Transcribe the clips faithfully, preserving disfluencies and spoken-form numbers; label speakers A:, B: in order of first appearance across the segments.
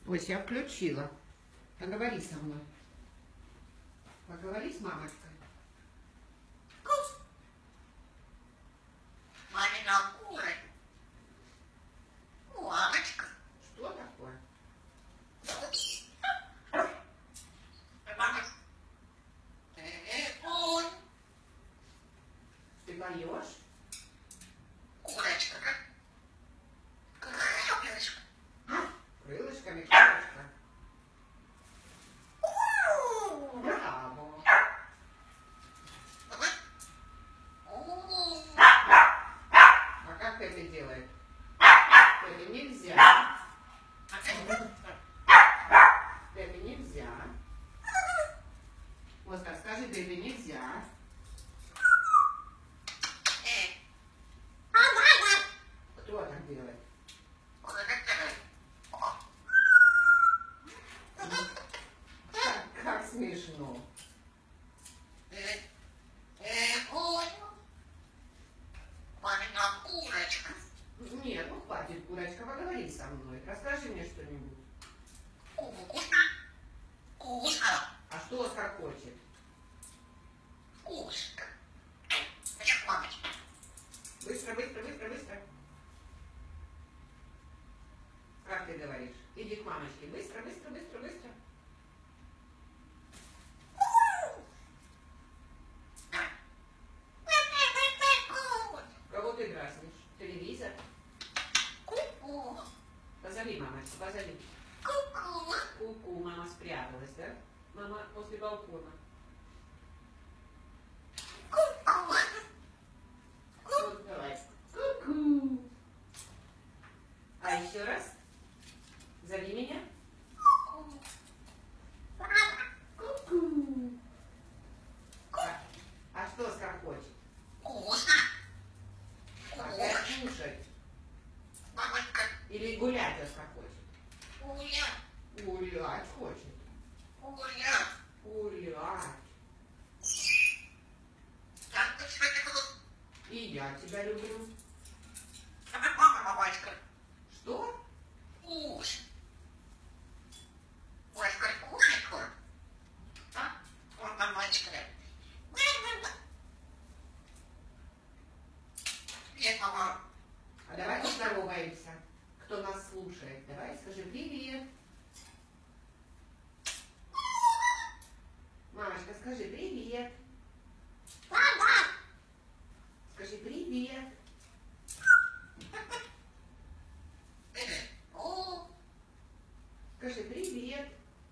A: Ой, я включила. Поговори со мной. Поговори с мамочкой.
B: Мамина кура. Мамочка.
A: Что такое?
B: Мама. Ой.
A: Ты поешь?
B: Курочка. Крылышко.
A: Крылышками курочка. Браво. А как это делает? Это нельзя. Это нельзя. Оскар, скажи, да это нельзя. Кто так делает? Как, как смешно.
B: Мамина курочка.
A: Нет, ну хватит, курочка, поговори со мной. Расскажи мне что-нибудь.
B: Куска. Куска.
A: А что Оскар хочет?
B: Куска. Пойдем, мамочка.
A: Быстро, быстро, быстро, быстро. Как ты говоришь? Иди к мамочке. Быстро, быстро, быстро, быстро. Кого ты дразнишь? Телевизор?
B: Ку-ку.
A: Позови мамочку, позови.
B: Ку-ку.
A: Ку-ку, мама спряталась, да? Мама после балкона.
B: Ку-ку.
A: Вот, давай. Ку-ку. А еще раз. Зови меня. Ку-ку. А, а что Оскар хочет?
B: Вкусно.
A: Опять кушать.
B: Мамочка.
A: Или гулять Оскар хочет?
B: Гулять.
A: Гулять хочет.
B: Гулять.
A: Гулять.
B: Так, ты что такое?
A: И я тебя люблю.
B: Мама, мамочка.
A: Что?
B: Куш. Оскар, кушай, кур. А? Он мамочка. Нет, мама.
A: А давай поздороваемся. Кто нас слушает? Давай скажи привет. Мамочка, скажи привет. Скажи привет.
B: О,
A: Скажи привет.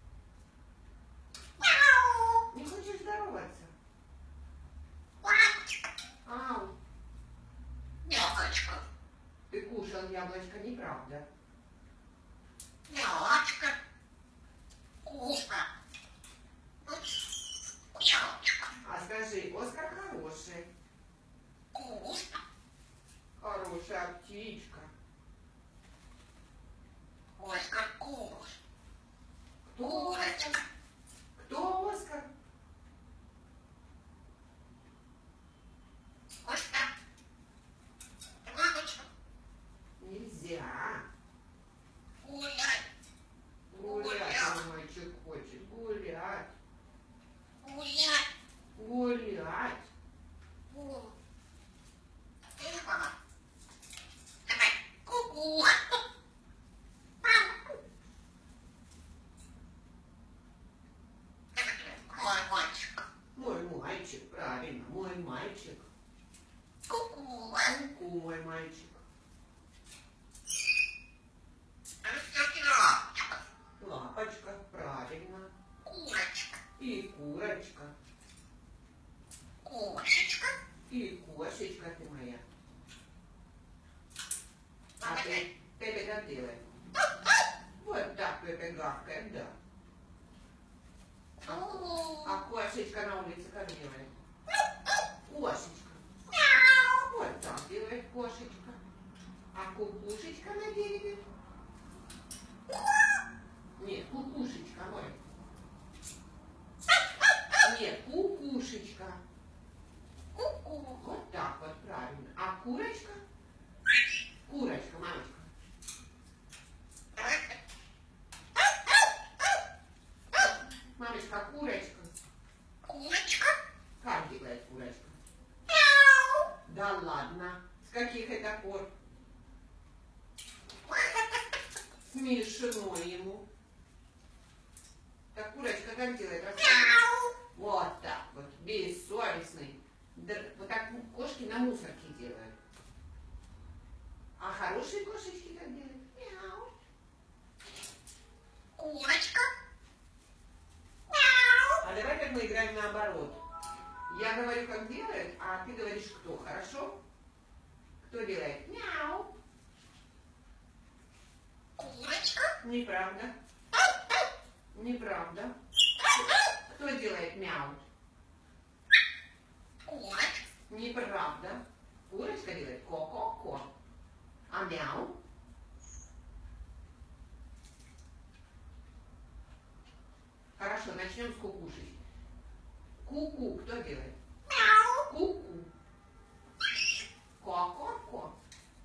B: мяу.
A: Не хочешь здороваться?
B: Мамочка.
A: Ау,
B: Мямочка.
A: ты кушал яблочко, неправда.
B: Мямочка. Вкусно. Мямочка.
A: А скажи, Оскар хороший.
B: Вкусно.
A: Хорошая птичка.
B: Оскар, куш.
A: Кто Оскар?
B: Курочка.
A: Кто Оскар?
B: Оскар. Мамочка.
A: Нельзя.
B: Гулять.
A: Гулять мой мальчик хочет. Гулять.
B: Гулять.
A: Гулять.
B: Гу. Ты, мама. Давай. Ку-ку. Мой мальчик.
A: Мой мальчик, правильно, мой мальчик.
B: Ку-ку.
A: Ку-ку, мой мальчик.
B: Лапочка.
A: Лапочка, правильно.
B: Курочка.
A: И курочка.
B: Кошечка.
A: И кошечка ты моя. А ты, Пепе как делает? Вот так Пепе гавкает, да. А кошечка на улице как делает? Кошечка. Вот так делает кошечка. А кукушечка на дереве? Нет, кукушечка, мой. Нет, кукушечка.
B: Ку-ку.
A: Вот так вот, правильно. А курочка? Курочка, мамочка. Смешно ему. Так, курочка как делает? Вот так вот, бессовестный. Вот так кошки на мусорке делают. А хорошие кошечки как делают? Мяу.
B: Курочка.
A: А давай как мы играем наоборот. Я говорю, как делают, а ты говоришь, кто, хорошо? Кто делает? Мяу.
B: Курочка.
A: Неправда. Неправда. Кто делает мяу?
B: Курочка.
A: Неправда. Курочка делает ко-ко-ко. А мяу? Хорошо, начнем с кукушей. Ку-ку, кто делает?
B: Мяу.
A: Ку-ку. Ко-ко-ко.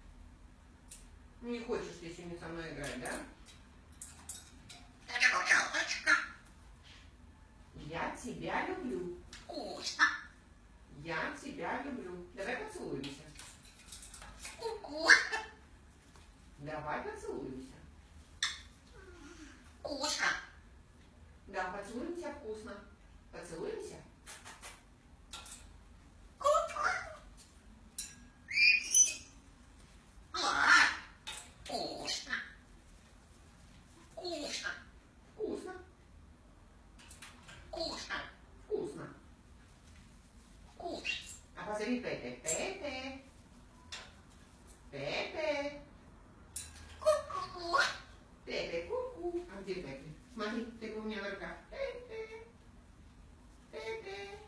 A: Не хочешь ты сегодня со мной играть, да?
B: Курочка.
A: Я тебя люблю.
B: Вкусно.
A: Я тебя люблю. Давай поцелуемся.
B: Ку-ку.
A: Давай поцелуемся.
B: Вкусно.
A: Да, поцелуемся вкусно. Поцелуемся.
B: Ку-ку. А, вкусно. Вкусно.
A: Вкусно.
B: Вкусно.
A: Вкусно.
B: Вкусно.
A: А позови Пепе. Пепе. Пепе.
B: Ку-ку.
A: Пепе, ку-ку. А где Пепе? Смотри, Пепе у меня на руках. Пепе. Пепе.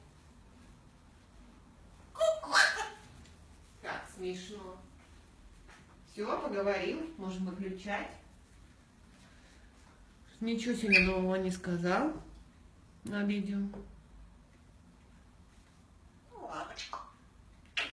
B: Ку-ку.
A: Как смешно. Все, поговорил. Можем выключать. Ничего сегодня нового не сказал на видео.
B: Лапочка.